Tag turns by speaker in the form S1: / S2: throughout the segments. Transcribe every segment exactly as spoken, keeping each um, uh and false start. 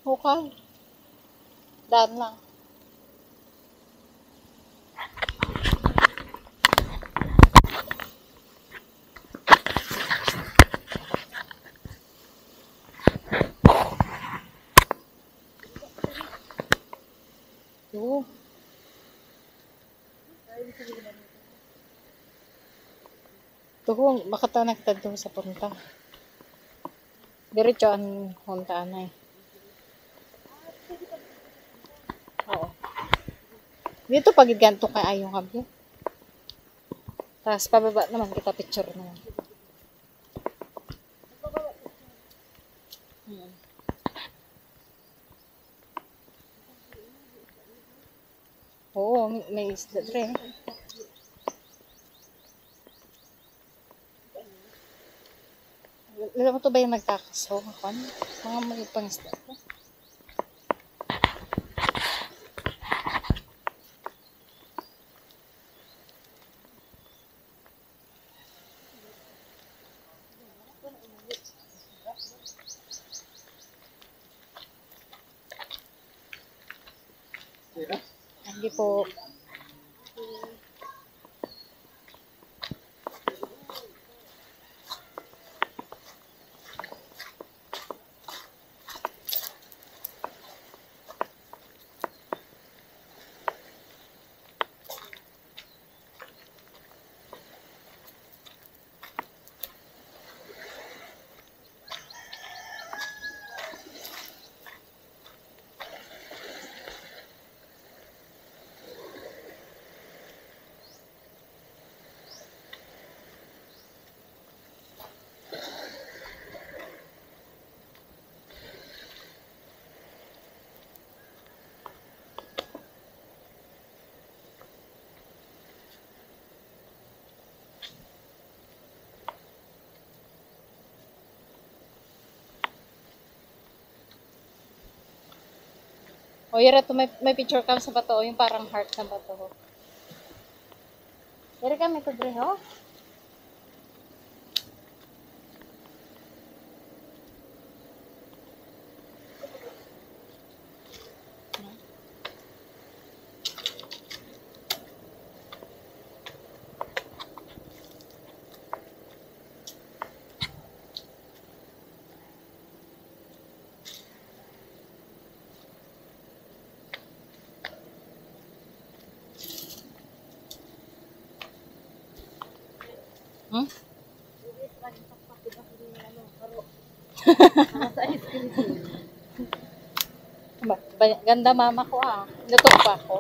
S1: Hukay. Daan lang. Oo. Tuho, makatanag tadto sa punta. Diretso ang huntaan ay. Oo. Dito pag ganto kay ayong kabyo. Tapos pababa naman kita picture naman. Hmm. Oo, may isda dre. Alam mo to ba yung nagkakaso? Mga may pangisda ko. Hindi po. O yara to may, may picture cam sa bato, yung parang heart na bato. Yara ka may tudre ho? Hmm? Ganda mama ko ah. Luto pa ako.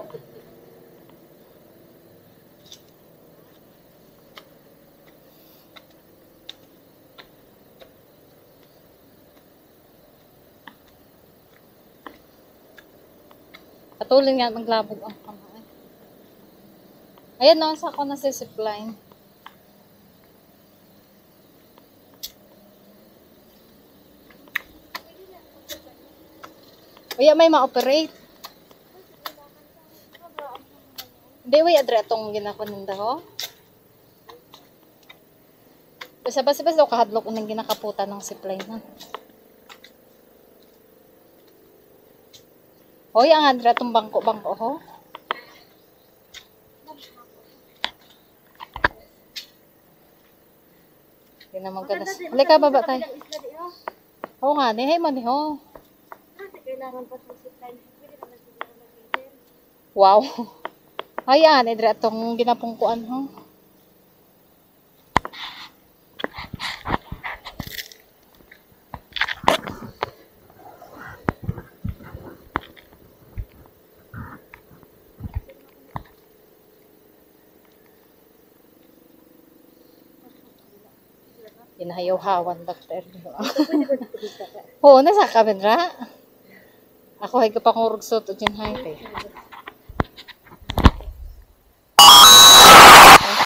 S1: Patuloy nga maglabog ang kamay. Ayan no, sa ako na si zipline. Uya may ma-operate. Hindi, uy, adre itong ginakuninda ho. Basta basta basta kahadlok unang ginakaputan ng zipline na. Hoy, ang adre itong bangko-bangko ho. Hindi naman ganas. Halika, baba tayo. Oo nga, nihay mo ni ho. Wow. Ayan, idra itong ginapungkuan ho. Ginahayaw-hawan bakter. Oo, nasa kamera. Ako ay kapangurog soto dyan hay.